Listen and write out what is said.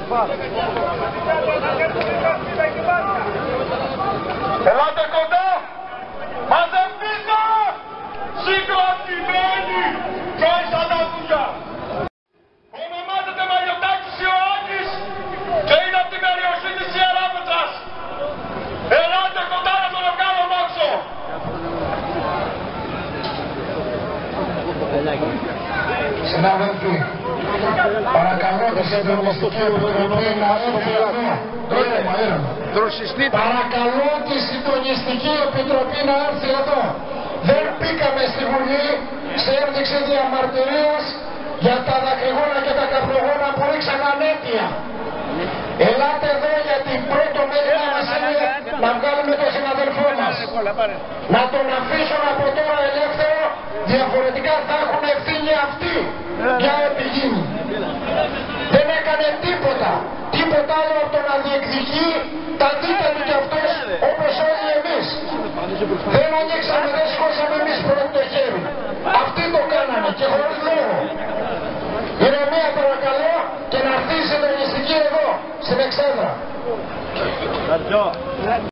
Ελάτε κοντά! Μαζευτείτε! Συγκροτημένοι και σαν τα δουλειά! Ονομάζεται Μαριωτάκης Ιωάννης και είναι από την περιοχή της Ιεράπετρας. Ελάτε κοντά να τον βγάλω μόξο! Συνάδελφοι, παρακαλώ τη Συντονιστική Επιτροπή να έρθει εδώ. Παρακαλώ τη Συντονιστική Επιτροπή να έρθει εδώ. Δεν μπήκαμε στη Βουλή σε ένδειξη διαμαρτυρίας για τα δακρυγόνα και τα καπνογόνα που ρίξαν ανέτεια. Ελάτε εδώ γιατί πρώτο μέλημα μας είναι να βγάλουμε τον συναδελφό μας. Να τον αφήσουν από τώρα ελεύθερο, διαφορετικά θα έχουν ευθύνη αυτοί για ό,τι γίνει. Δεν έκανε τίποτα άλλο από το να διεκδικεί τα δίτα του κι αυτός όπως όλοι εμείς. Δεν ανοίξαμε, δεν σηκώσαμε εμείς πρώτο το χέρι. Αυτοί το κάνανε και χωρίς λόγο. Ηρεμία παρακαλώ και να έρθει η Συντονιστική εδώ, στην Εξέδρα.